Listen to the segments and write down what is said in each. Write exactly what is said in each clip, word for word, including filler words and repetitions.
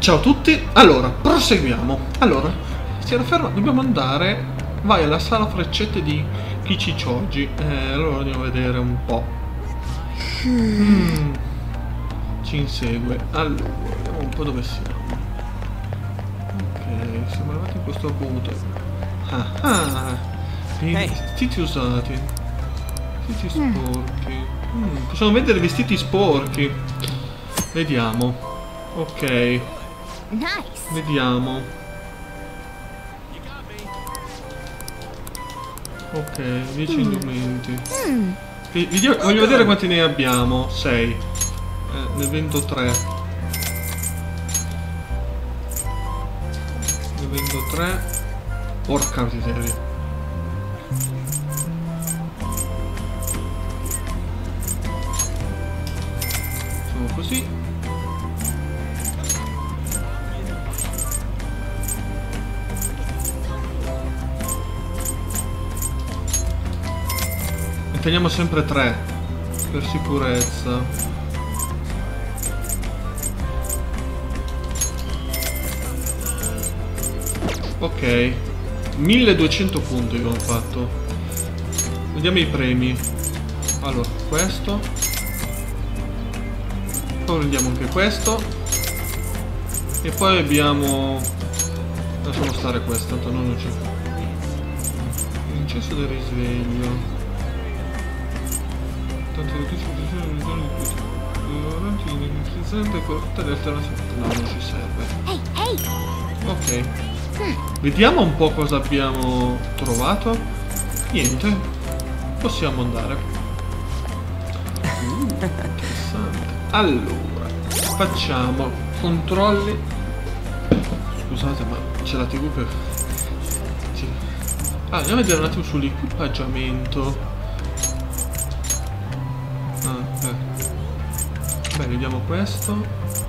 Ciao a tutti, allora, proseguiamo. Allora, si era ferma, dobbiamo andare. Vai alla sala freccette di Kichichoji. Eh, allora andiamo a vedere un po'. Mm. Ci insegue. Allora, vediamo un po' dove siamo. Ok, siamo arrivati in questo punto. Ah, ah. I vestiti usati. Vestiti sporchi. Mm, possiamo vedere vestiti sporchi. Vediamo. Ok. Nice. Vediamo. Ok, dieci Mm. indumenti. Hmm. Vi- Voglio, voglio vedere quanti ne abbiamo. sei. Eh, ne vendo tre. Ne vendo tre. Porca miseria. Facciamo così. Teniamo sempre tre per sicurezza. Ok, milleduecento punti abbiamo fatto. Vediamo i premi. Allora, questo. Poi prendiamo anche questo. E poi abbiamo... lasciamo stare questo, tanto non c'è. L'incesso del risveglio. No, non ci serve. Hey, hey. Ok. Vediamo un po' cosa abbiamo trovato. Niente. Possiamo andare. Uh, interessante. Allora, facciamo controlli. Scusate, ma c'è la tivù che... Sì. Ah, andiamo a vedere un attimo sull'equipaggiamento. Beh, vediamo questo.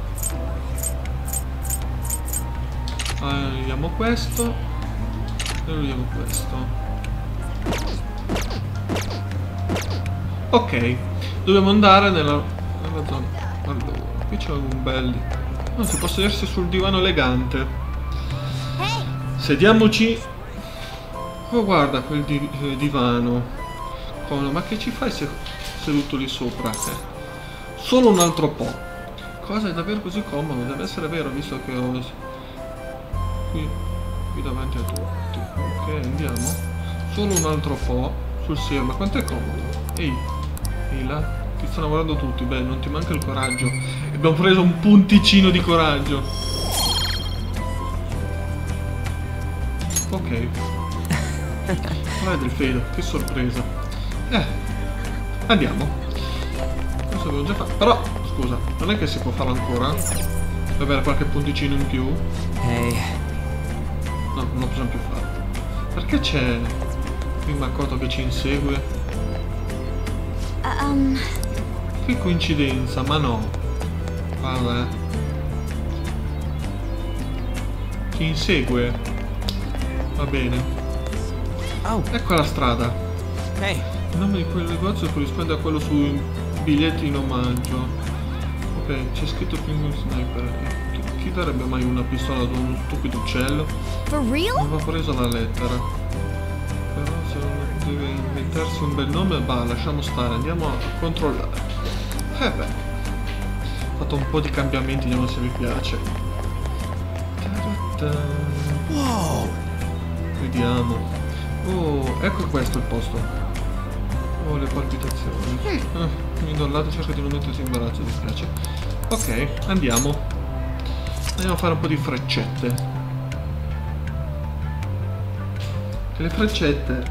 Ah, vediamo questo. E vediamo questo. Ok, dobbiamo andare nella, nella zona. Allora, qui c'è un bel... Non si può sedersi sul divano elegante. Sediamoci. Oh, guarda quel di eh, divano. Come, ma che ci fai se seduto lì sopra? Eh. Solo un altro po'. Cosa è davvero così comodo? Deve essere vero, visto che ho... Qui, qui davanti a tutti. Ok, andiamo. Solo un altro po'. Sul serio, ma quanto è comodo? Ehi, ehi là. Ti stanno guardando tutti. Beh, non ti manca il coraggio. Abbiamo preso un punticino di coraggio. Ok. Guarda del Fedo, che sorpresa. Eh, andiamo. Questo avevo già fatto. Però, scusa, non è che si può farlo ancora? Per avere qualche punticino in più? Hey. No, non lo possiamo più fare. Perché c'è qui Makoto che ci insegue? Uh, um. Che coincidenza, ma no. Vabbè. Ci insegue. Va bene. Oh. Ecco la strada. Hey. Il nome di quel negozio corrisponde a quello sui biglietti in omaggio. Ok, c'è scritto Penguin Sniper. Chi, chi darebbe mai una pistola ad uno stupido uccello? For real? Non va preso la lettera. Però se uno deve inventarsi un bel nome, bah, lasciamo stare, andiamo a controllare. Eh beh. Ho fatto un po' di cambiamenti, vediamo se vi piace. Ta-da-da. Wow. Vediamo. Oh, ecco questo il posto. Oh, le palpitazioni. Ah, mi do al lato, cerco di non mettersi in imbarazzo, mi piace. Ok, andiamo. Andiamo a fare un po' di freccette. Le freccette.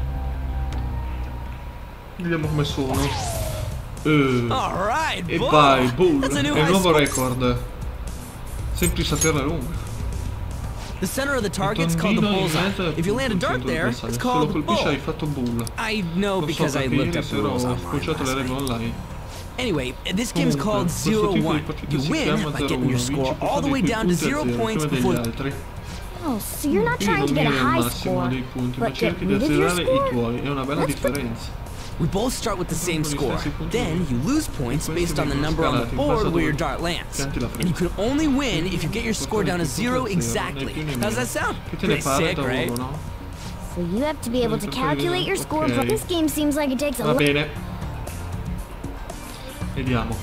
Vediamo come sono. Uh, Alright, e boom. vai, bull. That's a new È il high nuovo score. record. Sempre saperne lunga. The center of the target's called the bullseye. If you land a dart there, it's Se lo called colpisci hai bull. fatto bull. I know Lo so because I perché looked ieri up the sera rules ho online scocciato le last regole night. online. Anyway, this game's Comunque, called questo Zero tipo di One. partita You si win chiama by zero getting your uno, score vinci all the way dei down to punti a zero zero points prima before. degli altri. Oh, so you're not Quindi trying to non get a vieni al high massimo score, dei punti, ma but get cerchi di rid of your azzerare i score? tuoi, è una bella That's differenza. We both start with the same score. Then you lose points based on the number on the board where your dart lands. And you can only win if you get your score down to zero exactly. How's that sound? Pretty sick, right? So you have to be able to calculate your score, but this game seems like it takes a lot. Va bene. Vediamo.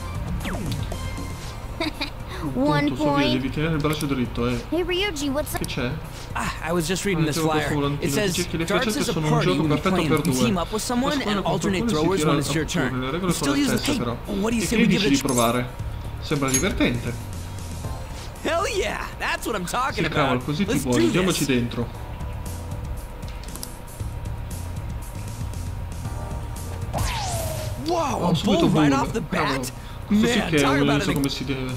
One point. Devi tenere il braccio dritto, eh. Hey Ryuji, what's up? Che c'è? Ah, I was just reading this flyer. It says darts is a party when you play and you team up with someone and alternate throwers when it's your turn. You still use the tape. What do you say we give it a di provare? Sembra divertente. Hell yeah, that's what I'm talking sì, about. Cavolo, così ti Let's vuoi, do andiamoci this. dentro. Wow, Oh, a subito bull right bull. off the Cavolo. bat? Questo sì Man, che è talk un about so it. come si deve.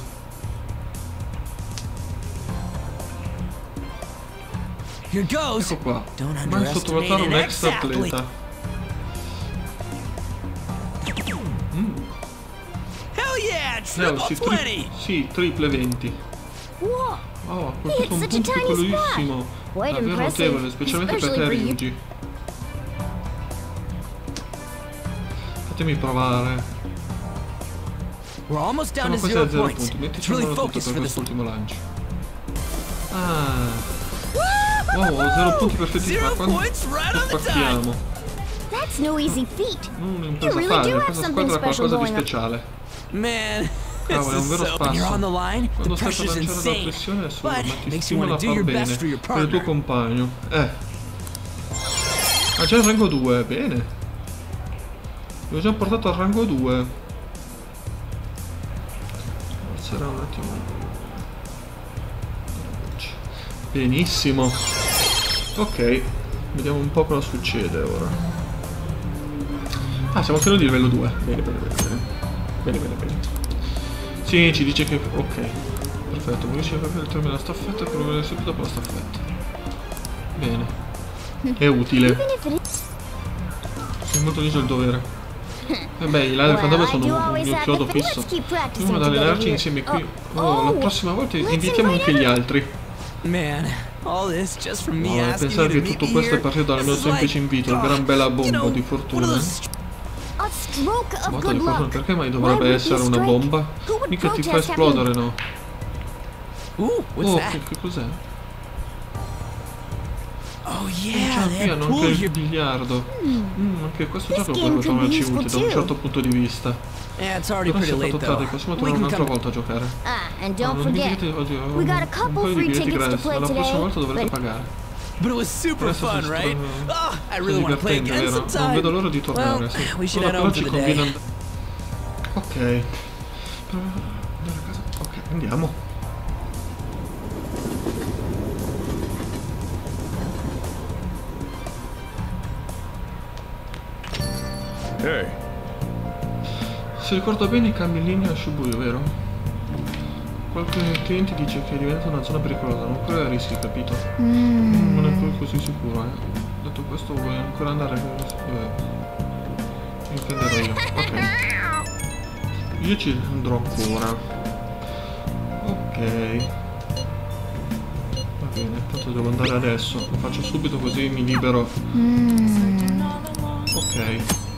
Here goes. Ecco qua. Don't Mai sottovalutare underestimate un an extra ex-athlete. atleta. Mm. Hell yeah, Leo, triple sì, tri twenty. sì, triple venti. Whoa. Oh, ha He colpito hit un such a punto tiny piccolissimo. spot. Quite Davvero impressive, notevole, specialmente per especially te, for you. Ryuji. Fatemi provare. We're almost down Sono to quasi zero a zero points. punti. Let's Mettici really mano tutto focus per for this. quest'ultimo lancio. Ah. Wow, zero punti perfetti. Zero Ma quando points right lo on the time. spacchiamo? That's no easy feat. Non You un'impresa really fare, do have questa something squadra ha special qualcosa di going on. speciale. Man, this Cavolo, è un is vero so. When you're spasso. on the line, the Quando stai per pressure's lanciare la insane. pressione è assurda, But ma ti makes you stimola want a to do far your bene best for your per il tuo partner. compagno. Eh. Ha già il rango due, bene. L'ho già portato al rango due. Sarà un attimo. Benissimo. Ok. Vediamo un po' cosa succede ora. Ah, siamo solo di livello due. Bene, bene, bene, bene. Bene, bene, bene. Sì, ci dice che... Ok. Perfetto, vuoi riuscire a capire il termine della staffetta e provare subito dopo la staffetta. Bene. È utile. Even if it is. Sei molto liso il dovere. E beh, i live Well, I sono do un always mio have chiodo to think. fisso. Let's keep practicing Andiamo ad together allenarci here. insieme qui. Oh, Oh, la oh, prossima volta let's invitiamo invite anche gli everyone. altri. Man, all this just from me No, asking you pensare to che meet tutto me questo è here. partito dal This mio is semplice like, invito, il oh, gran bella you bomba know, di one of fortuna. those A stroke of Botta good di fortuna, luck. perché mai Why dovrebbe would essere you una strike? bomba? Who would Mica ti fa protest esplodere, having- no? Ooh, what's Oh, that? che, che cos'è? Oh Già, yeah, qui that hanno pool anche il here. biliardo. Mm, anche questo This gioco game può could be tornarci useful utile da un too. certo punto di vista. Yeah, it's already Però si pretty è late fatto though. tardi, possiamo We tornare can un'altra come. volta a giocare. Ah, and Ah, don't non forget, dimenticate, oddio, we got a un couple paio di free biglietti tickets to gratis, play ma la prossima today. volta dovrete but- pagare. But it was super Adesso fun, si sta- right? Oh, I really want to play divertente, again vero? Non sometime. vedo l'ora di tornare, Well, sì. we should Ora head però home ci for the conviene day. and- Ok. Per andare a casa. Ok, andiamo. Hey, Se ricordo bene i cambi in linea a Shibuya, vero? Qualche cliente dice che diventa una zona pericolosa, non correre rischi, capito? Mm, non è poi così sicuro, eh. Detto questo, vuoi ancora andare? Eh, intenderò io. Ok. Io ci andrò ancora. Ok. Va bene, tanto devo andare adesso. Lo faccio subito così mi libero. Ok.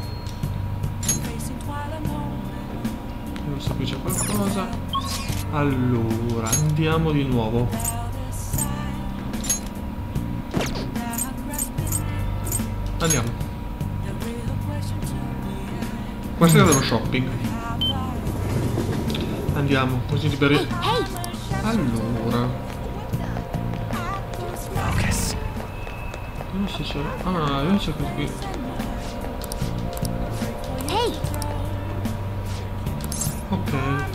Vediamo se qui c'è qualcosa. Allora, andiamo di nuovo. Andiamo. Questo è dello shopping. Andiamo, così liberi. Hey, Allora. Focus. Non so se... Ah, io c'è qui. hey, Ok.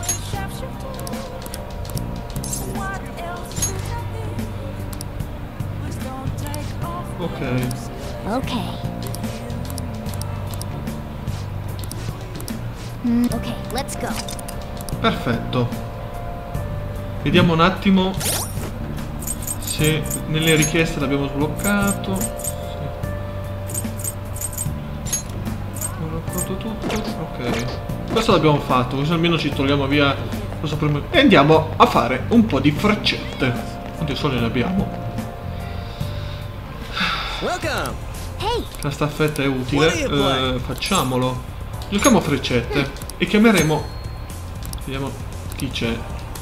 Ok. okay. Mm, okay, let's go. Perfetto. Vediamo un attimo se nelle richieste l'abbiamo sbloccato. Sì. Ho raccolto tutto. Ok. Questo l'abbiamo fatto, così almeno ci togliamo via questo primo. E andiamo a fare un po' di freccette. Quanti soldi ne abbiamo? Welcome. La staffetta è utile. Eh, facciamolo. Giochiamo a freccette. E chiameremo... Vediamo chi c'è.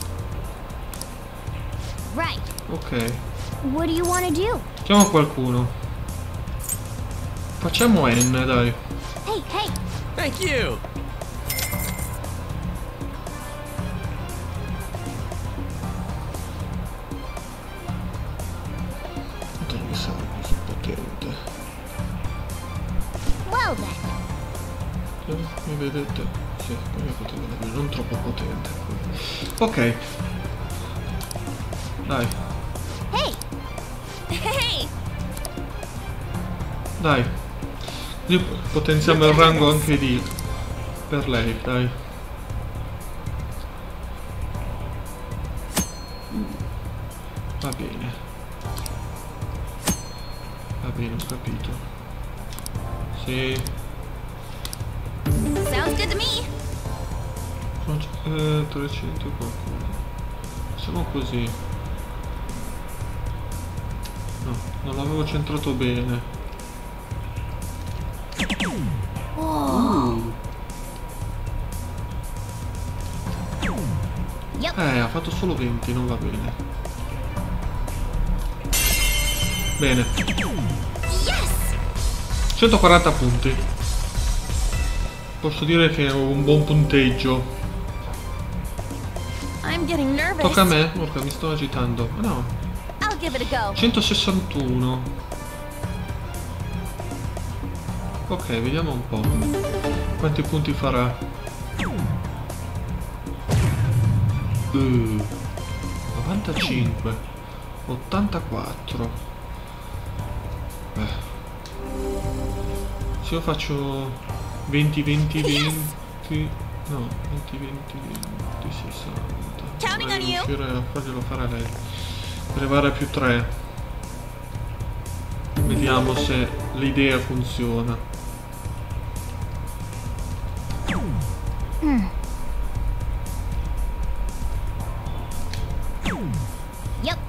Ok. What do you want to do? Chiamo qualcuno. Facciamo N, dai. Hey, hey. Thank you. Non mi serve così potente. Well then. Eh, mi vedete? Sì, come potete vedere, non troppo potente. Ok. Dai. Hey. Hey. Dai. Lì potenziamo il rango anche di... per lei, dai. Va bene. Va bene, ho capito. Sì. Sounds good to me. Sono eh, trecento e qualcosa. Siamo così. No, non l'avevo centrato bene. Whoa. Yep. Eh, ha fatto solo venti, non va bene. Bene. Yes. centoquaranta punti. Posso dire che è un buon punteggio. I'm getting nervous. Tocca a me? Porca, mi sto agitando. No. I'll give it a go. centosessantuno. Ok, vediamo un po'. Quanti punti farà? Uh, novantacinque. ottantaquattro. Beh. Se io faccio venti venti venti... No, venti venti venti sessanta. Counting on Dovrei you. riuscire a farglielo fare a lei. Per arrivare a più tre. Vediamo se l'idea funziona. Hmm. Yep.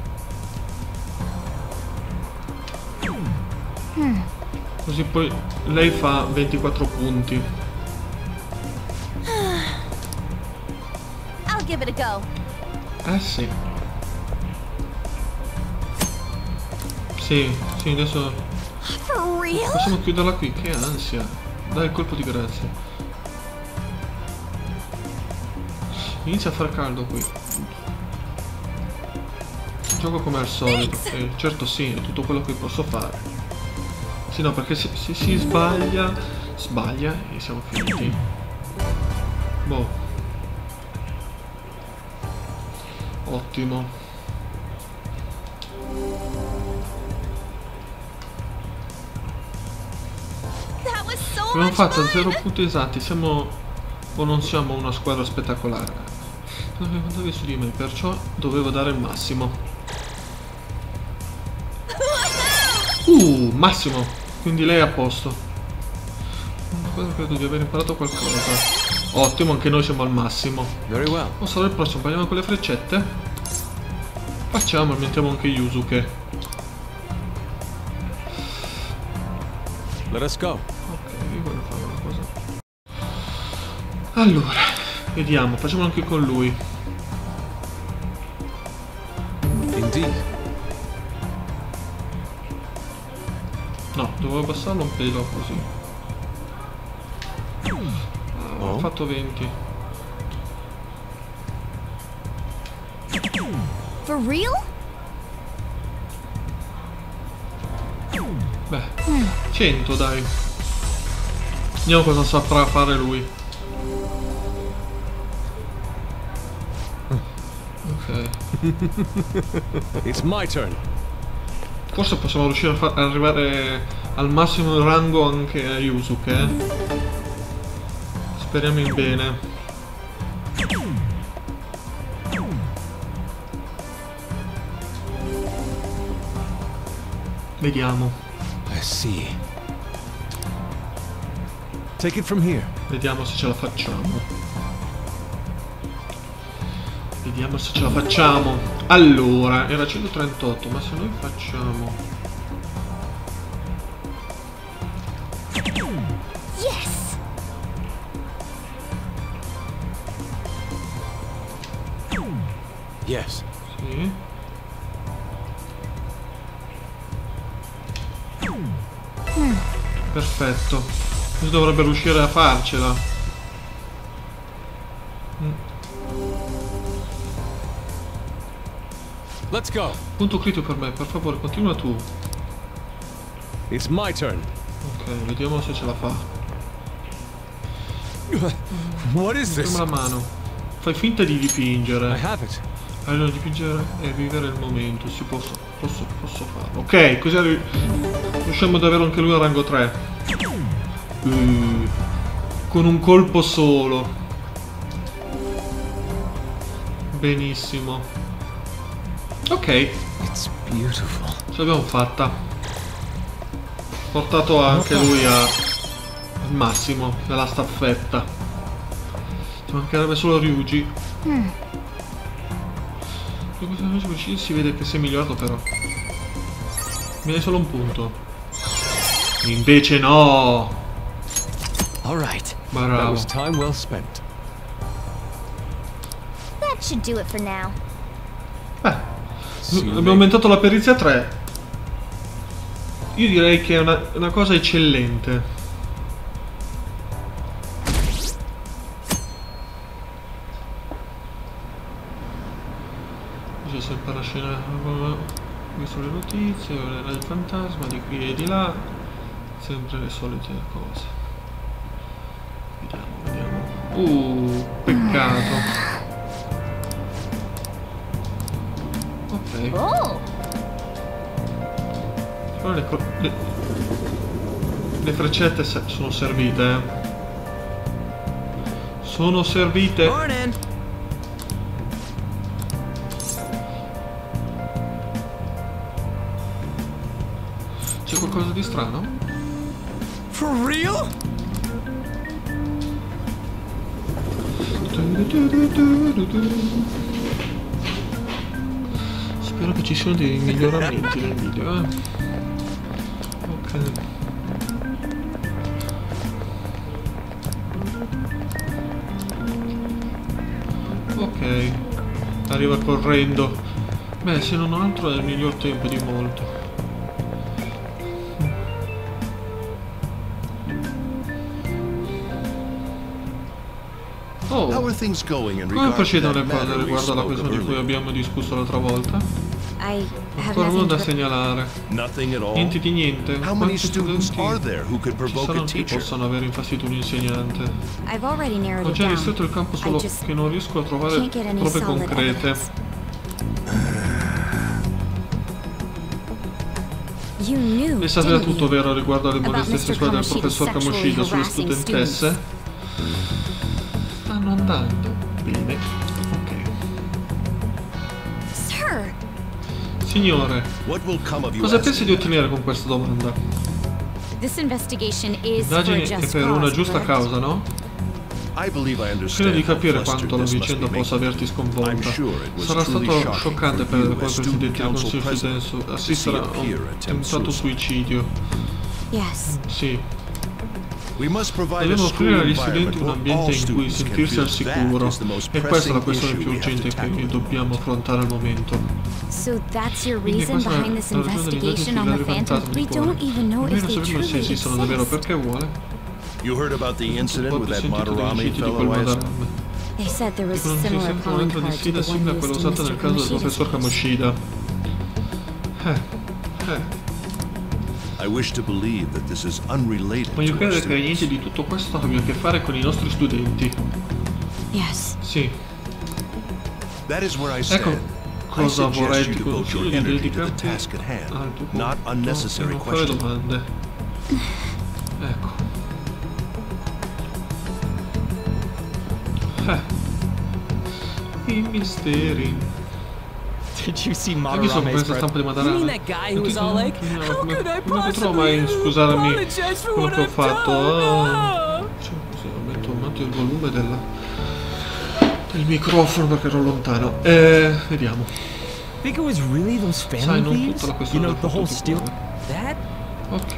Hmm. Così poi lei fa ventiquattro punti. I'll give it a go. Eh sì. Sì, sì, adesso For real? possiamo chiuderla qui, che ansia. Dai il colpo di grazia. Inizia a far caldo qui. Gioco come al solito. Eh, certo sì, è tutto quello che posso fare. Sì, no, perché se, se si sbaglia, sbaglia e siamo finiti. Boh. Ottimo. That was so Abbiamo much fatto fun. zero punti esatti, siamo o non siamo una squadra spettacolare. Non contavi su di me, perciò dovevo dare il massimo. Uh, massimo! Quindi lei è a posto. Credo di aver imparato qualcosa. Ottimo, anche noi siamo al massimo. Very well. Non sarà il prossimo, parliamo con le freccette. Facciamo e mettiamo anche Yusuke. Let us go. Ok, io voglio fare una cosa. Allora, vediamo, facciamolo anche con lui. Indeed. No, dovevo abbassarlo un pelo così. Ah, ho Oh. fatto venti. For real? Beh, cento dai. Vediamo cosa saprà fare lui. Ok. It's my turn. Forse possiamo riuscire a far arrivare al massimo rango anche a Yusuke, eh? Speriamo in bene. Vediamo. I see. Take it from here. Vediamo se ce la facciamo. Vediamo se ce la facciamo. Allora, era centotrentotto, ma se noi facciamo Yes. Sì. Perfetto. Così dovrebbe riuscire a farcela. Mm. Let's go. Punto critico per me, per favore, continua tu. It's my turn. Ok, vediamo se ce la fa. What is this? Sembra la mano. Fai finta di dipingere. I have it. Allora, dipingere e vivere il momento. Si posso, posso, posso farlo. Ok, così arri- riusciamo ad avere anche lui a rango tre. Uh, con un colpo solo. Benissimo. Ok. It's beautiful. Ce l'abbiamo fatta. Portato anche lui a, al massimo della staffetta. Ci mancherebbe solo Ryuji. Hmm. Si vede che sei migliorato però. Mi dai solo un punto. Invece no. All right. Bravo. That was time well spent. That should do it for now. Beh, abbiamo aumentato la perizia a tre. Io direi che è una, una cosa eccellente. C'è sempre la scena. Visto le notizie, il fantasma di qui e di là. Sempre le solite cose. Vediamo, vediamo. Uh, peccato. Ok. Oh! Però le, le, le freccette se sono servite. Eh. Sono servite. Morning. C'è qualcosa di strano? For real? Spero che ci siano dei miglioramenti nel video, eh. Ok. Ok. Arriva correndo. Beh, se non altro è il miglior tempo di molto. Oh, come procedono le cose riguardo alla questione di cui abbiamo discusso l'altra volta? I have Ancora nulla nothing da to... segnalare. Niente di niente. Quanti studenti ci saranno che possono aver infastidito un insegnante? I've already narrowed Ho it già down. ristretto il campo solo I just che non riesco a trovare can't get any prove solid concrete. evidence. You knew, Ne sapeva didn't tutto, you? vero, riguardo alle About molestie mister sessuali del Kamoshida's professor sexually Kamoshida sulle harassing studentesse? Stanno andando. Bene. Ok. Sir, Signore, cosa pensi di ottenere con questa domanda? this investigation is for a L'indagine è just per una cause, giusta correct? causa, no? Credo di capire quanto la vicenda possa averti sconvolta. Sarà stato scioccante per quei presidenti del Consiglio studente assistere a un tentato suicidio. Yes. Sì. Dobbiamo offrire agli studenti un ambiente in cui sentirsi al sicuro. E questa è la questione più urgente che dobbiamo affrontare al momento. So that's your Quindi reason questa è behind this la ragione dell'indagine investigation on sui the ladri Phantom? fantasmi We di cuore. don't even know Noi if non they sappiamo se truly esistono davvero exist. perché vuole. You heard about the incident with that Sentito dei Madarame riusciti di fellow, quel I assume? Madarame. They said there was a Non si similar sente un calling altro di card to sfida the one simile a quella used in usata nel mister caso del professor Kamoshida's Kamoshida. Eh, eh. I wish to believe that this is unrelated Voglio to our credere che students. niente di tutto questo abbia a che fare con i nostri studenti. Yes. Sì. That is where I stand. Ecco I cosa vorrei suggest ti you devote consiglio your di energy to the dedicarti task at hand, al tuo not compito e unnecessary non fare questions. domande. Ecco. Eh. I misteri. Did you see Hai visto Madarame's questa stampa di You Madarame? mean that guy who was all like, how come, could I come potrò possibly mai scusarmi apologize for quello what che ho I've fatto? done? Ah. Cioè, sì, aumento, aumento il volume del, del microfono perché ero lontano. Eh, vediamo. Think it was really those Sai, family non thieves? tutta la You questione know, del the whole furto di steal. cuore. That? Ok,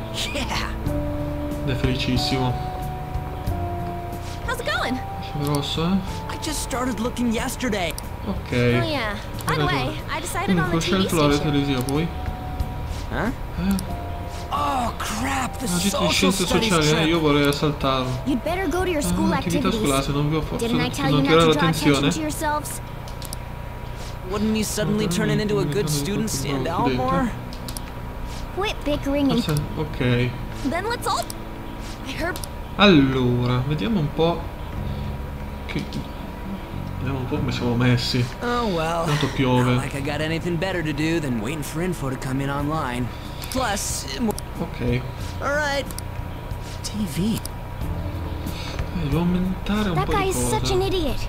Yeah. ed è felicissimo. How's it going? C'è grosso, eh? I just started looking yesterday. Ok. Oh yeah. By the way, I decided on the Comunque ho T V scelto l'area station. televisiva, poi. Huh? Eh? Oh crap, the Ah, dici di social scienze studies sociali, eh, trip. io vorrei saltarlo. You'd better go to your school Ah, attività activities. scolastiche, non vi ho forse Didn't I tell you non not tirare to draw attention l'attenzione. to yourselves? Wouldn't me suddenly turning into a good student stand out more? Quit bickering and Forse- Ok. then let's all. I heard. Allora, vediamo un po'. Che... Vediamo un po' come siamo messi. Oh well. Tanto piove. Not like I got anything better to do than waiting for info to come in online. Plus, mo- Ok. alright. T V. Eh, devo aumentare un That po' guy di is such cose. an idiot.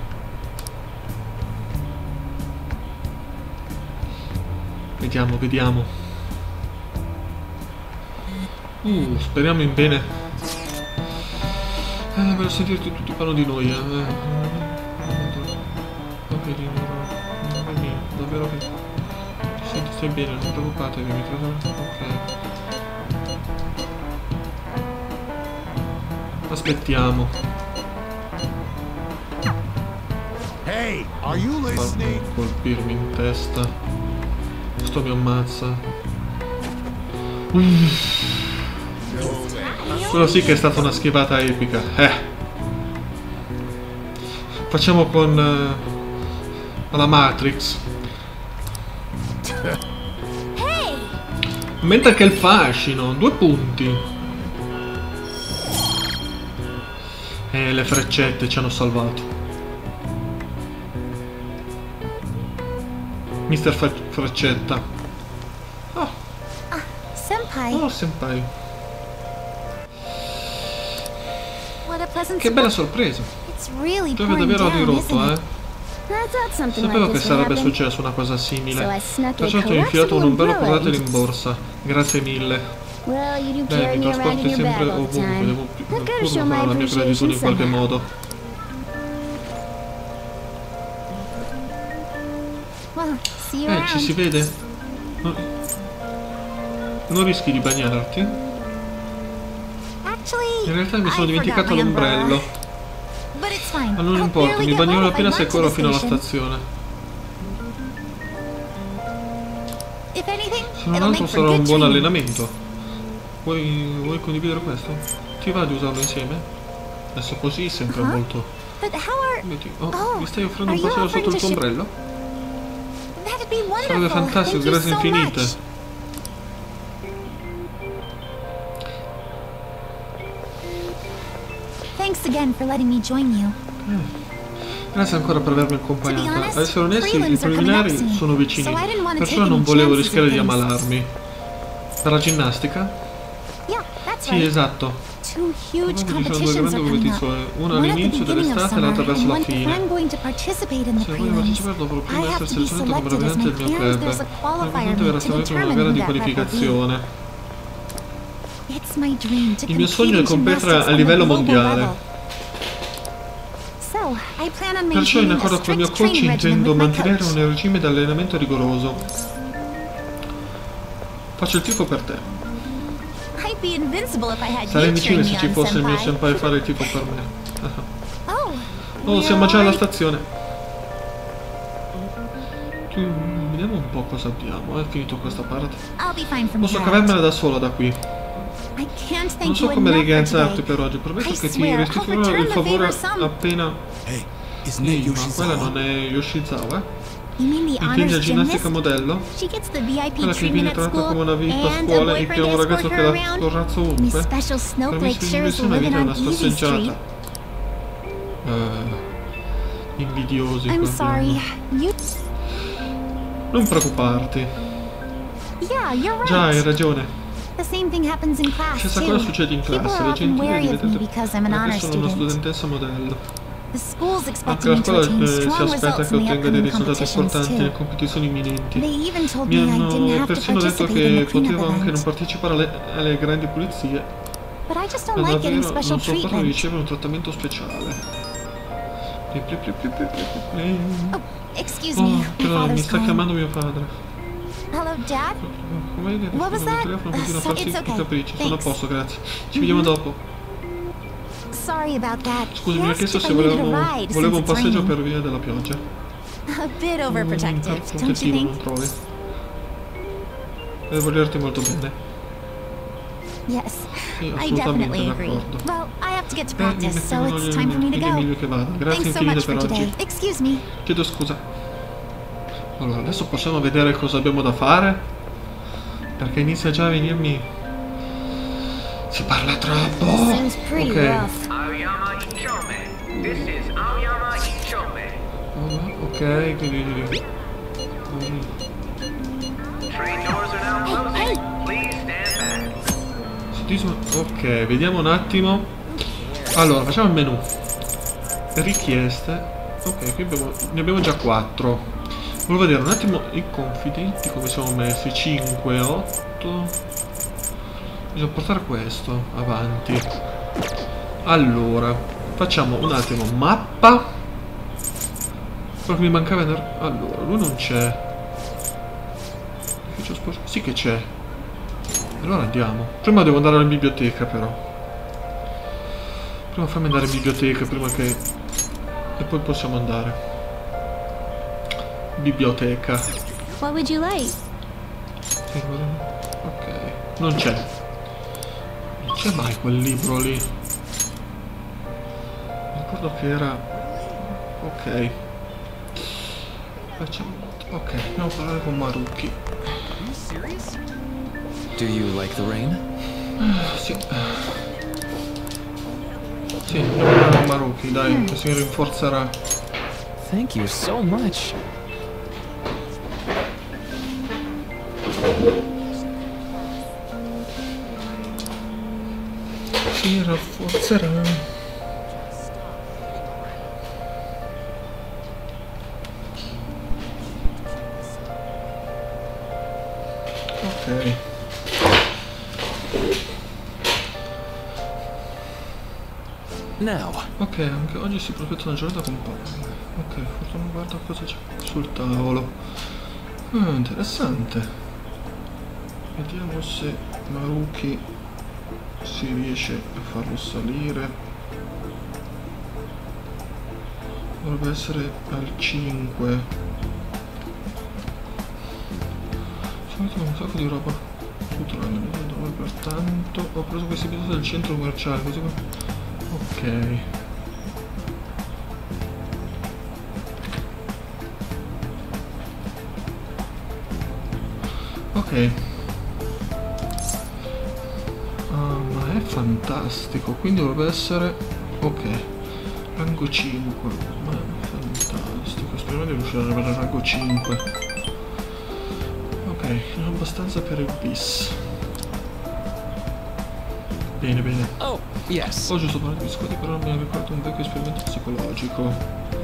Vediamo, vediamo. Uh, speriamo in bene. Eh, per sentirti tutti parlano di noi, eh. Davvero, davvero che... Senti, stai bene, non preoccupatevi, mi trovo... Ok. Aspettiamo. Hey, are you listening? Fatto colpirmi in testa. Sto mi ammazza. Uff. Quello sì che è stata una schivata epica. Eh. Facciamo con uh, la Matrix. Hey! Aumenta che il fascino. Due punti. E le freccette ci hanno salvato. Mister Fa- Freccetta. Oh, Senpai, oh, senpai. what a pleasant Che bella surprise. sorpresa. It's really Tu avevi pouring davvero down, dirotto, isn't eh. it? I thought something Sapevo like che this would sarebbe happen. successa una cosa So simile. I snuck a Perciò ti ho infilato un collapsible ombrello umbrella portatile in into- borsa. Grazie mille. Well, you do Beh, carry mi me around trasporti in your sempre bag all the ovunque. time. Devo pi- I've got to pur show my mostrare la mia appreciation gratitudine in qualche somehow. modo. Well, see you Eh, ci si around. vede? Non, non rischi di bagnarti? Actually, In realtà mi sono I dimenticato forgot my umbrella. l'ombrello. But it's fine. Ma non I'll importa, barely mi get bagnerò wet if I appena run se to corro the fino alla station. stazione. If anything, Se non it'll altro make for sarà un good buon training. allenamento. Vuoi, vuoi condividere questo? Ti va di usarlo insieme? Adesso così sembra Uh-huh. molto... But how are... Metti- Oh, Oh, mi stai offrendo are un you passaggio offering sotto il to tuo ship- ombrello? That'd be wonderful. Sarebbe fantastico, Thank you grazie so infinite. much. Thanks again for letting me join you. Grazie ancora per avermi To be accompagnata. honest, Ad essere onesti, i prelims are coming up preliminari soon, sono vicini, so I didn't want to perciò take non any volevo chances rischiare with di things. ammalarmi. Per la ginnastica? Yeah, that's Sì, right. esatto. Two huge Proprio ci sono due competitions grandi are coming up. competizioni, una One at the all'inizio beginning of dell'estate e l'altra summer, verso and la one if fine. I'm going to participate in the Se voglio prelims, partecipare dovrò I prima have essere to be selezionato come selected as rappresentante del my mio and club. there's a qualifier L'importante verrà meet to stabilito una determine gara who di that rep will be. qualificazione. It's my dream to Il mio compete sogno è in competere gymnastics a on the livello global mondiale. level. So, I plan on Perciò in maintaining a accordo col mio strict coach training regimen intendo with my mantenere coach. un regime di allenamento rigoroso. Faccio il tifo per te. I'd be invincible if I had Sarei you vicino train se me ci on, fosse il mio senpai. senpai a fare il tifo per me. Oh, Oh, we're siamo già alla alright. stazione. Tu, vediamo un po' cosa abbiamo. È finito questa parte. I'll be fine from Posso here. cavarmela da sola da qui. I can't thank Non so you come enough for ringraziarti today. per oggi. Prometto I che ti swear, I'll restituirò return il the favore favor some- appena... Hey, isn't that Ehi, ma quella Yoshizawa? non è Yoshizawa? You mean the Intendi la honors ginnastica gymnast? modello? She gets the V I P Quella che treatment viene at trattata school come una V I P a and a scuola e che boyfriend ha un to ragazzo escort che her la around. scorrazza Miss ovunque. Special Per Snowflake Miss shares the Inversione la living vita è on una Easy Street. passeggiata. Uh, invidiosi I'm qua sorry. abbiamo. You... Non preoccuparti. Yeah, you're right. Già, hai ragione. The same thing happens in class Stessa too. cosa succede in People classe. are La often gente wary of me diventa because I'm an honor perché sono una student. studentessa modello. The school's Anche expecting la me to scuola attain eh, si strong aspetta results che in the ottenga dei upcoming risultati competitions importanti nelle too. competizioni imminenti. They even told Mi me I didn't hanno have to persino detto participate in che the cleanup potevo anche non event. partecipare alle, alle grandi pulizie. But I just Ma don't like getting davvero special non sopporto di treatment. ricevere un trattamento speciale. Pli, pli, pli, pli, pli, pli, pli. Oh, excuse Oh, me. My però mi father's sta calling. chiamando mio padre. Hello, Dad? Come vedi, What was il that? telefono Uh, continua a so- farsi it's i okay. capricci. Sono a Thanks. posto, grazie. Ci vediamo dopo. Sorry about that. Scusi, He mi ha asked chiesto if se I needed volevo, a ride volevo un since it's passeggio raining. per via della pioggia. A bit overprotective, Mm, don't you non think? trovi? Deve volerti molto bene. Yes, Sì, I assolutamente definitely agree. d'accordo. Well, I have to get to Eh, mi practice, so mettono it's gli- time for me to gli go. meglio che vada. Grazie Thanks so infinite much per for oggi. today. Excuse me. Chiedo scusa. Allora, adesso possiamo vedere cosa abbiamo da fare. Perché inizia già a venirmi... Si parla troppo. Seems pretty Ok. rough. Aoyama Ichome. This is Aoyama Ichome. Oh, ok, quindi... quindi- Train doors are now Hey, hey! closing. Please stand back. Sudismo- Ok, vediamo un attimo. Allora, facciamo il menu. Richieste. Ok, qui abbiamo, ne abbiamo già quattro. Volevo vedere un attimo i confidenti come siamo messi. cinque, otto. Bisogna portare questo avanti. Allora, facciamo un attimo mappa. Quello che mi mancava è... Allora, lui non c'è. Sì che c'è. Allora andiamo. Prima devo andare alla biblioteca però. Prima fammi andare in biblioteca prima che... E poi possiamo andare. Biblioteca. What would you like? Sì, guarda. Ok. Non c'è. Non c'è mai quel libro lì. Ricordo che era... Ok. Facciamo... Ok, andiamo a parlare con Maruki. Do you like the rain? Sì. Sì, andiamo a parlare con Maruki, dai, che si rinforzerà. Thank you so much. Si rafforzerà. Ok. Now, Ok, anche oggi si prospetta una giornata con Paolo. Ok, fortuna guarda cosa c'è sul tavolo. Ah, interessante. Vediamo se Maruki si riesce a farlo salire. Dovrebbe essere al cinque. Solito un sacco di roba tutto l'anno, dove pertanto ho preso questi pezzi del centro commerciale, così come... Ok. Ok. Ah, ma è fantastico, quindi dovrebbe essere... Ok. Rango cinque. Ma è fantastico, speriamo di riuscire ad arrivare al rango cinque. Ok, non abbastanza per il bis. Bene, bene. oh, yes. Ho giusto parlato di biscotti, però mi ricordo un vecchio esperimento psicologico.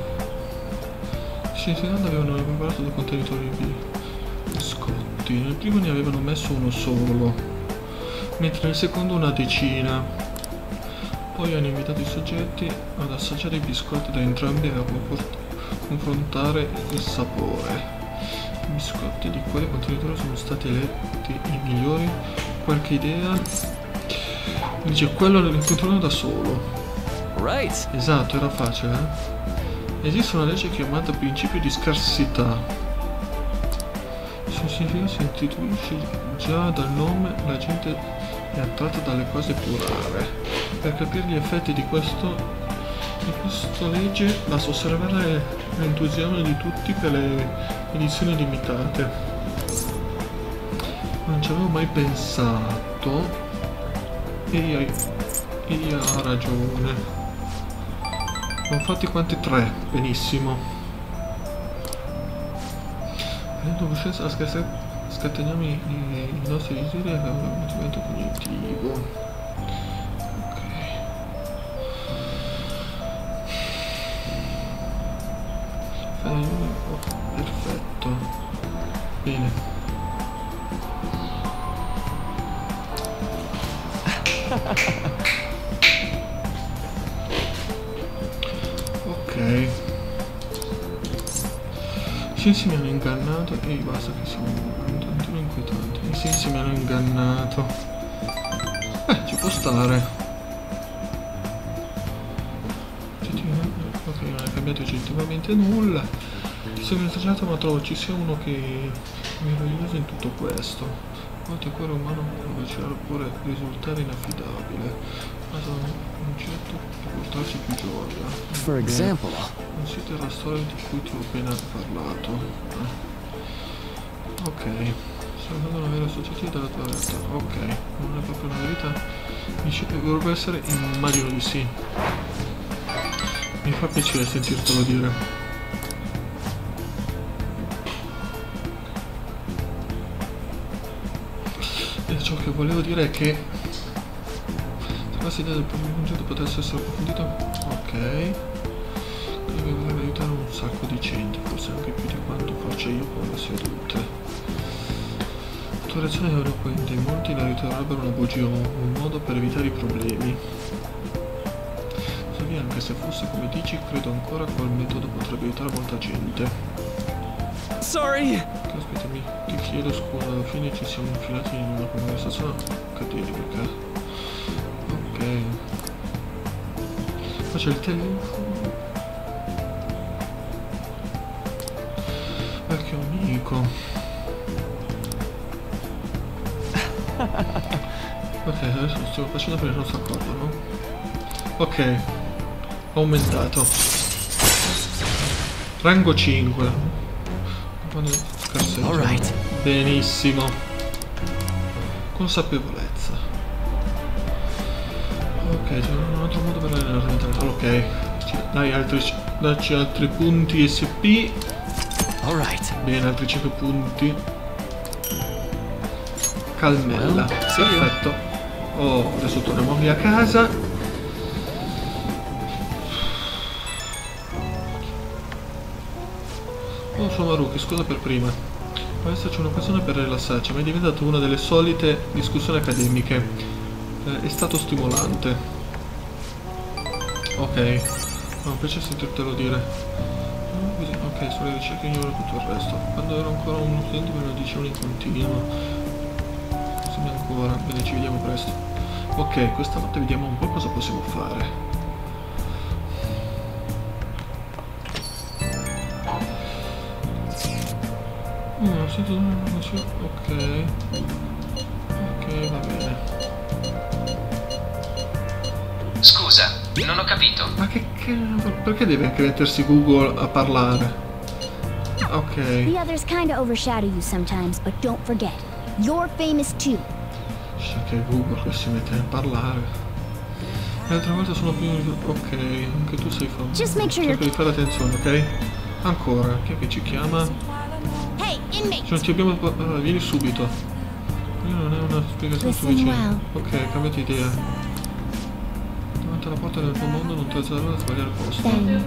Gli insegnanti avevano preparato dei contenitori di biscotti. Nel primo ne avevano messo uno solo, mentre nel secondo una decina. Poi hanno invitato i soggetti ad assaggiare i biscotti da entrambi e a confrontare il sapore. I biscotti di quale contenitore sono stati eletti i migliori? Qualche idea? Dice quello del controllo da solo. Right. Esatto, era facile, eh? Esiste una legge chiamata principio di scarsità. Il suo significato si intuisce già dal nome, la gente è attratta dalle cose più rare. Per capire gli effetti di questo di questa legge basta osservare l'entusiasmo di tutti per le edizioni limitate. Non ci avevo mai pensato. E hai, e ha ragione. Abbiamo fatti quanti? Tre. Benissimo. Prendendo coscienza la scarsità, scateniamo i, i, i nostri desideri e abbiamo un movimento cognitivo. Ok. Oh, perfetto. Bene. Ok. I sensi mi hanno ingannato e basta che siamo un tantino inquietanti. I sensi mi hanno ingannato. Eh, ci può stare. Ok, non è cambiato oggettivamente nulla. Sembra esagerato, ma trovo ci sia uno che è meraviglioso in tutto questo. A volte il cuore umano può vacillare oppure risultare inaffidabile. Ma sono un certo per portarci più gioia. For example. Considera la storia di cui ti ho appena parlato. Eh. Ok. Sembrando una vera associativa della tua realtà. Ok. Non è proprio una verità. Dici che dovrebbe essere? Immagino di sì. Mi fa piacere sentirtelo dire. E ciò che volevo dire è che se la idea del primo concetto potesse essere approfondito, ok, credo che potrebbe aiutare un sacco di gente, forse anche più di quanto faccia io con le sedute. La tua reazione è eloquente, molti la riterrebbero una bugia o un modo per evitare i problemi. Tuttavia, anche se fosse come dici, credo ancora che quel metodo potrebbe aiutare molta gente. Sorry! Aspettami, ti chiedo scusa, alla fine ci siamo infilati in una conversazione accademica. Ok. Ma c'è il telefono. Vecchio amico. Ok, adesso stiamo facendo perché non si accordano. Ok. Aumentato. Rango cinque. Alright. Benissimo. Consapevolezza. Ok, c'è un altro modo per allenare. Ok. Dai altri. Dacci altri punti S P. Alright. Bene, altri cinque punti. Calmella. Perfetto. Oh, adesso torniamo via a casa. Oh, sono Maruki, scusa per prima. Può esserci un'occasione per rilassarci, ma è diventato una delle solite discussioni accademiche. Eh, è stato stimolante. Ok, no, mi piace sentirtelo dire. Ok, sulle ricerche ignoro tutto il resto. Quando ero ancora uno studente me lo dicevano in continuo. Sembra ancora, bene, ci vediamo presto. Ok, questa volta vediamo un po' cosa possiamo fare. No, sento... ok. Ok, va bene. Scusa, non ho capito. Ma che cavolo? Perché deve anche mettersi Google a parlare? Ok. The others kinda overshadow you sometimes, but don't forget, you're famous too. C'è che Google che si mette a parlare. Le altre volte sono più... ok, anche tu sei famoso. Just make sure Cerca you're... di fare attenzione, ok? Ancora, chi è che ci chiama? Hey, inmate! Cioè, non ti abbiamo... allora, vieni subito. Qui non è una spiegazione Listen sufficiente. well. Ok, cambiate idea. Davanti alla porta del tuo mondo non ti alzare a sbagliare posto. Then...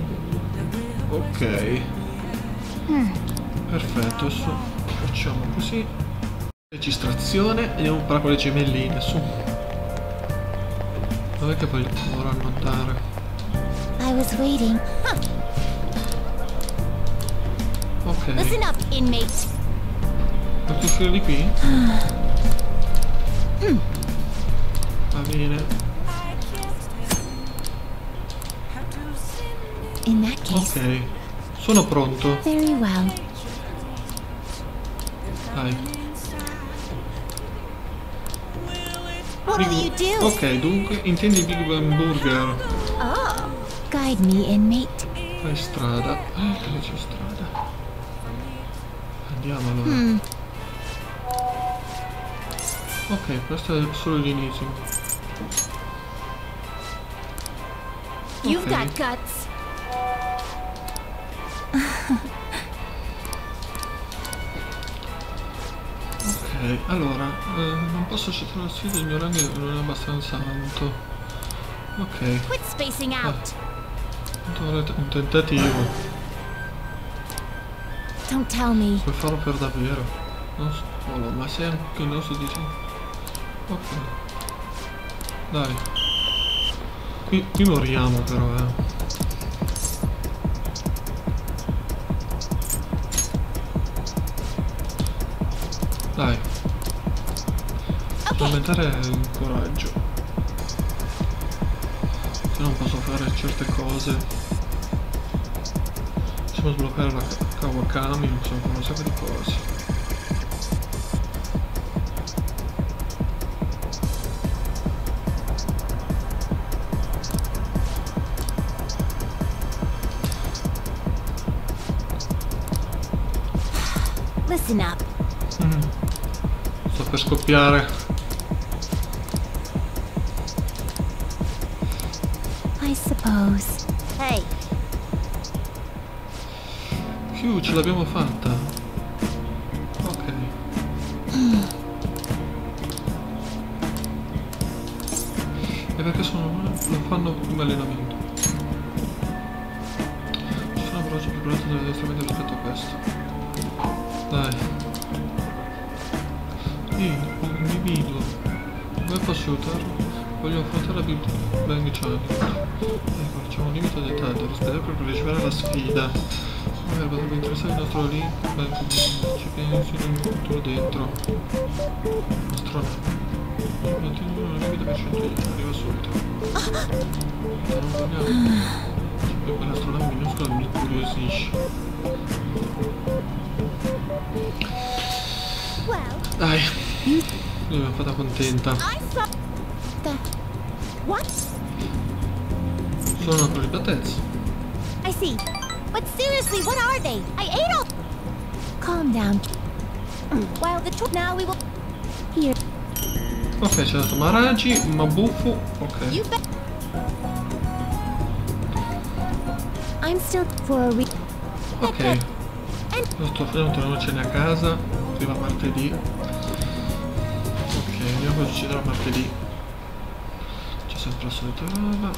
Ok. Hmm. Perfetto, adesso facciamo così. Registrazione e andiamo a parlare con le gemelline, su. Dov'è che poi vorranno andare? I was waiting. Huh. Ok. Listen up, inmate. Posso uscire di qui? Va bene. In that case, Ok. Sono pronto. very well. Dai. What will you do? Ok, dunque intendi Big Bang Burger. Oh, guide me, inmate. Fai strada. Eh, che c'è strada. Andiamo allora. Hmm. Ok, questo è solo l'inizio. You've Ok. got guts. Ok, allora, eh, non posso accettare la sfida, il mio rango non è abbastanza alto. Ok, Quit spacing out. tanto un tentativo. Don't tell me. Puoi farlo per davvero. Non solo, ma sei anche il nostro dice. Ok. Dai. Qui, qui moriamo però, eh. Dai. Devo aumentare il coraggio. Se non posso fare certe cose. Possiamo sbloccare la... Kawakami, insomma, un sacco di cose. Listen up. Mm. Sto per scoppiare. I suppose. Hey. Più ce l'abbiamo fatta. Ok. E perché sono, lo fanno come allenamento. Ci sono veloci più veloci dell'addestramento rispetto a questo. Dai. Sì, l'individuo. Come posso aiutarlo? Voglio affrontare la Big Bang Challenge. Ecco, c'è un limite di dettaglio. Rispetto per partecipare alla sfida. Magari potrebbe interessare il nostro link. Beh, ci pensi in un futuro dentro. Astronauta. Mantenere una limite per cento arriva subito. Se non vogliamo. Poi quell'astronave minuscola mi incuriosisce. Dai. Io mi ha fatta contenta. Sono una prelibatezza. I see. But seriously, what are they? I ate all. Calm down. While the truth now we will. Here. Ok, ci ha dato Maragi, Mabufu. Ok. You bet. I'm still for a re. Ok. Lo sto facendo tornarcene a casa. Arriva martedì. Ok, vediamo cosa succederà martedì. C'è sempre la solita roba.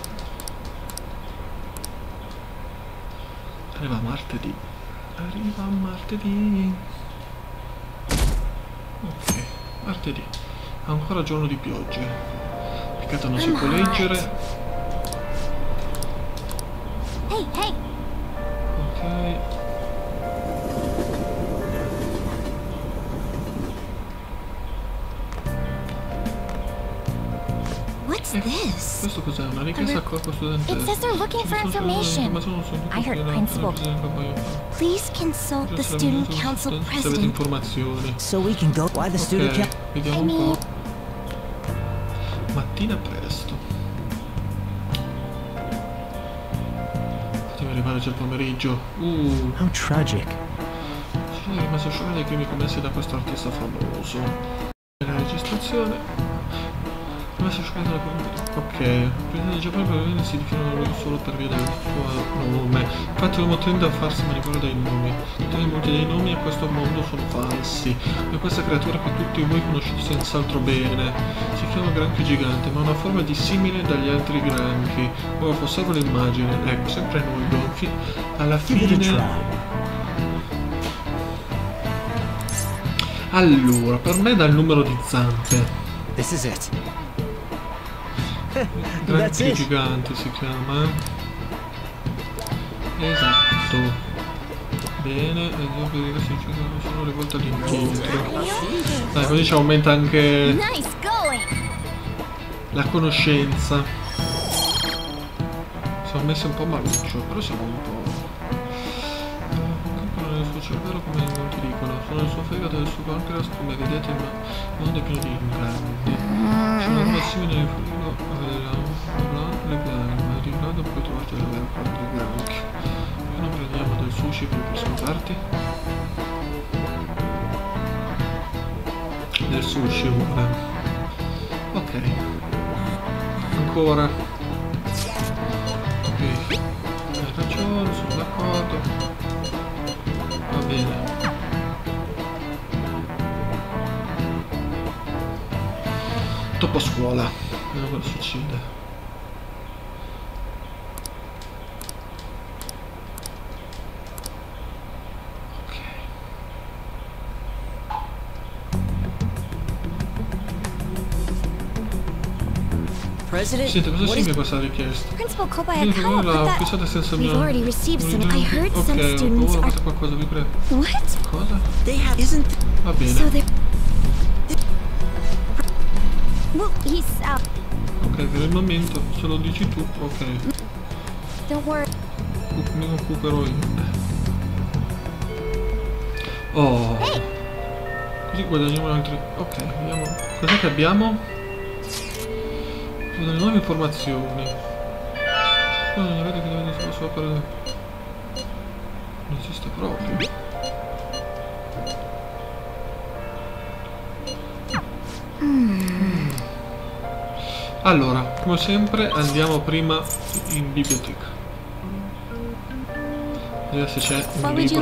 Arriva martedì. Arriva martedì. Ok, martedì. Ancora giorno di pioggia. Peccato non si può leggere. Hey, hey. Ok. What's this? Questo cos'è? Una richiesta a corpo studentesco. It says they're looking for information. I heard principal. Please consult the student council Se avete president. informazioni. So we can go. Why the student Ok, council? vediamo un po'. Mattina presto. Fatemi arrivare già il pomeriggio. Uh, How tragic. ci sono rimasto scioccato dai crimini commessi da questo artista famoso. La registrazione. Rimasto scioccato da Ok, il presidente del Giappone probabilmente si definono lui solo per via del suo nome. Infatti l'uomo tende a farsi manipolare dai nomi. Tutti molti dei nomi a questo mondo sono falsi. E questa creatura che tutti voi conoscete senz'altro bene. Si chiama granchio gigante, ma ha una forma dissimile dagli altri granchi. Ora osservo l'immagine. Ecco, sempre noi gonfi. Alla fine... Allora, per me dà il numero di zampe. This is it. Granchio gigante si chiama. Esatto. Bene, e dopo di questo sono le volte all'indietro. Dai, così ci aumenta anche Nice going. la conoscenza. Siamo messi un po' maluccio, però siamo un po'. Calcolano nel suo cervello come molti dicono. Sono nel suo fegato e nel suo pancreas, come vedete, il mondo è pieno di inganni. Sono un po' simile nel frigo le piane, ma di grado puoi trovarti la vera parte del granchio. Perché non prendiamo del sushi per le prossime parti? Del sushi ora. Ok. Ancora. Ok. Hai ragione, sono d'accordo. Va bene. Dopo scuola. Vediamo cosa succede. President, Senti, cosa what is significa questa richiesta? Principal Io Kobayakawa l'ho put fissata that. senza We've mio... already received some. I heard some Ok, students ora are. fate qualcosa, vi prego. What? Cosa? they have? Isn't Va bene. So they're. Well, he's out. Ok, per il momento, se lo dici tu, ok. Don't worry. Mi occuperò io. Oh. Così guadagniamo altri. Ok, vediamo. Cos'è che abbiamo? Delle nuove informazioni. Non vede che deve solo sopra. Non esiste proprio. Mm. Allora, come sempre andiamo prima in biblioteca. Vediamo se c'è un libro.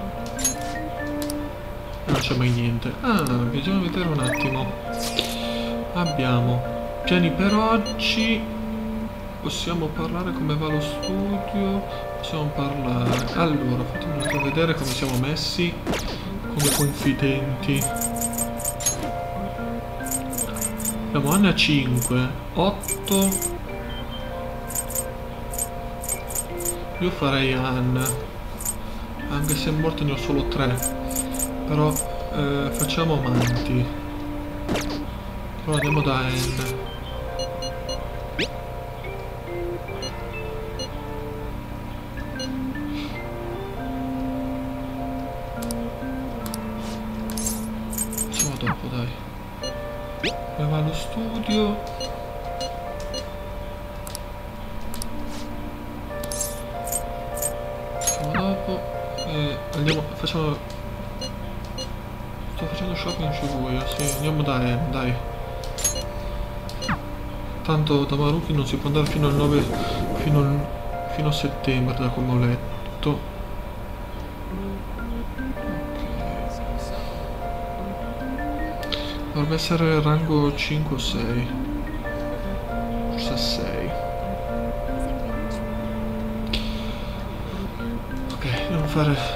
Non c'è mai niente. Ah, bisogna vedere un attimo. Abbiamo piani per oggi. Possiamo parlare come va lo studio. Possiamo parlare. Allora, fatemi vedere come siamo messi come confidenti. Abbiamo Anna cinque, otto. Io farei Anna, anche se morte ne ho solo tre. Però eh, facciamo amanti. Però andiamo da N. Facciamo dopo, dai. Dove va lo studio? Facciamo dopo. E andiamo. Facciamo. Sto facendo shopping in Shibuya, sì, andiamo da M, dai. Tanto da Maruki non si può andare fino al nove, fino, al, fino a settembre, da come ho letto. Dovrebbe essere rango cinque o sei. Forse sei. Ok, dobbiamo fare...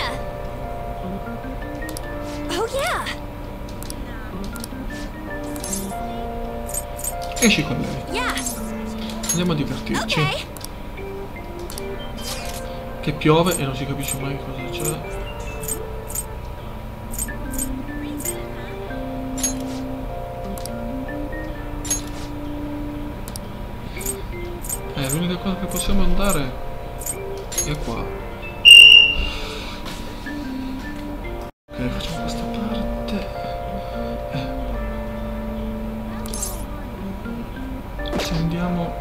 Esci con lei. Andiamo a divertirci. Okay. Che piove e non si capisce mai cosa c'è. Eh, l'unica cosa che possiamo andare è qua. Ok, facciamo questa parte. Se andiamo...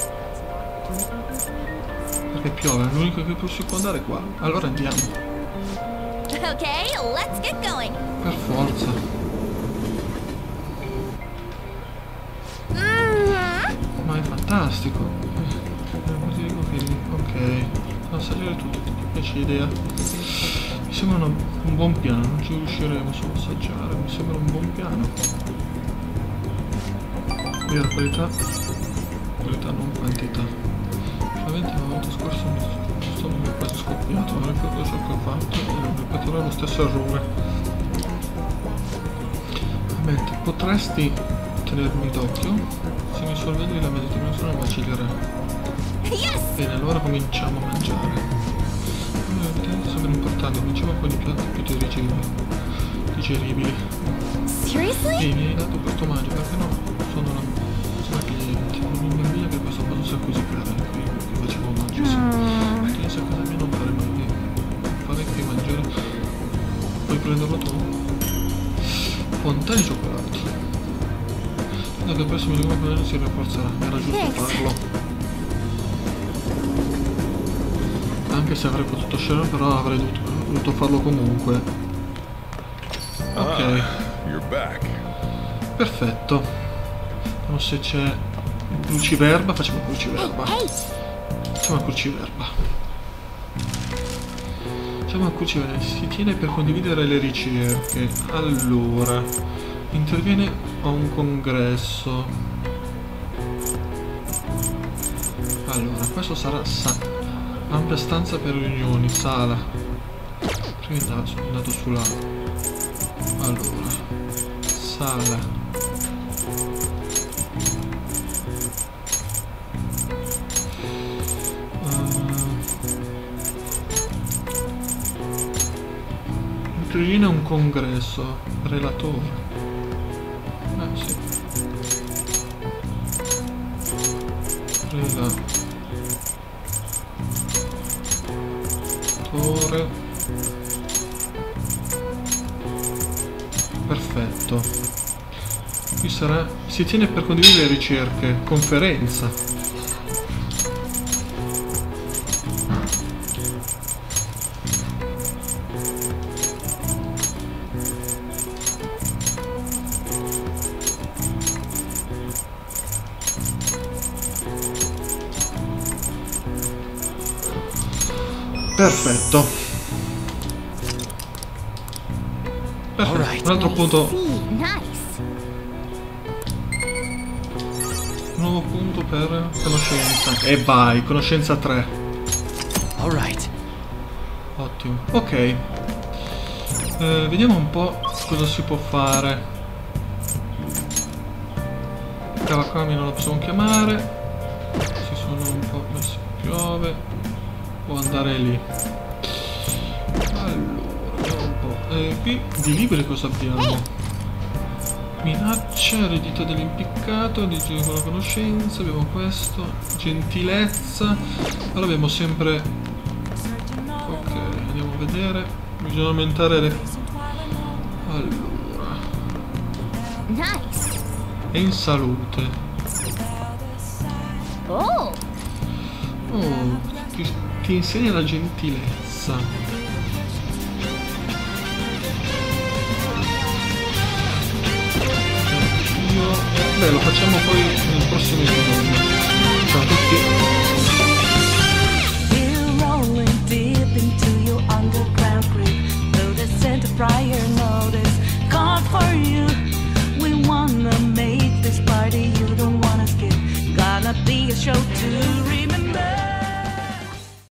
Perché piove, l'unico che si può andare è qua. Allora andiamo. Ok, let's get going. Per forza. Mm-hmm. Ma è fantastico. Ok, non salire tutto, ti piace l'idea? Mi sembra una, un buon piano, non ci riusciremo solo a assaggiare, mi sembra un buon piano. Vera qualità, qualità non quantità. Solamente la volta scorsa mi sono quasi scoppiato, non ricordo ciò che ho fatto e non ripeterò lo stesso errore. Ammetti, potresti tenermi d'occhio? Se mi sorvegli la mia determinazione vacillerà. Yes! Bene, allora cominciamo a mangiare. È evidente sempre importante, cominciamo con i piatti più digeribili. digeribili. Seriously? Ehi, mi hai dato questo mangiare, perché no? Sono una, sono cliente. Non mi meraviglia che questo posto sia così caro, che facevo mangiare. Sì. Ma che se a casa mia non fare mai. Fare che mangiare. Puoi prenderlo tu? Fontana di cioccolato. Da che presso mi dicono che si rafforzerà, era giusto farlo. Anche se avrei potuto scegliere, però avrei dovuto, dovuto farlo comunque. Ok. Ah, you're back. Perfetto. Vediamo se c'è cruciverba. Facciamo cruciverba. Facciamo cruciverba. Facciamo cruciverba. Si tiene per condividere le ricerche. Allora, interviene a un congresso. Allora, questo sarà sa ampia stanza per riunioni, sala. Prima sono andato su là. Allora, sala. Uh, interviene un congresso. Relatore. Ah sì. Relatore. Perfetto. Qui sarà... si tiene per condividere ricerche. Conferenza. Perfetto. Perfetto. Un altro punto. Nuovo punto per conoscenza. E vai, conoscenza tre. Alright. Ottimo. Ok. Eh, vediamo un po' cosa si può fare. Kawakami non lo possiamo chiamare. Si sono un po' messi. Piove. Può andare lì. Allora, vediamo un po'. Eh, qui di libri cosa abbiamo? Minaccia, eredità dell'impiccato, digito con la conoscenza, abbiamo questo, gentilezza. Allora abbiamo sempre... Ok, andiamo a vedere. Bisogna aumentare le... Allora... Nice. E in salute. Oh. Oh, ti, ti insegna la gentilezza. Io... Beh, lo facciamo poi nel prossimo episodio. Ciao a tutti. Prior notice called for you. We wanna make this party you don't wanna skip. Gonna be a show too.